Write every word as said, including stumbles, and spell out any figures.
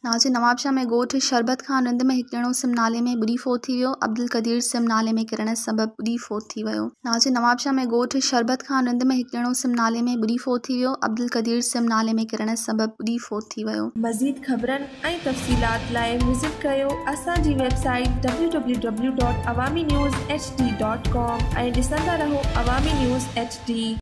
नाज़ नवाबशाह में ॻोठु शरबत खां रिंद में हिकु ॼणो सिम नाले में ॿुॾी फोत थी वियो। अब्दुल क़दीर सिम नाले में किरण सबबि ॿुॾी फोत थी वियो। नाज़ नवाबशाह में ॻोठु शरबत खां रिंद में हिकु ॼणो सिम नाले में ॿुॾी फोत थी वियो। अब्दुल क़दीर सिम नाले में किरण सबबि ॿुॾी फोत थी वियो। मज़ीद ख़बरनि ऐं तफ़सीलात लाइ विज़िट कयो असांजी website W W W dot Awami news H D dot com ऐं ॾिसंदा रहो अवामी न्यूज़ एच डी।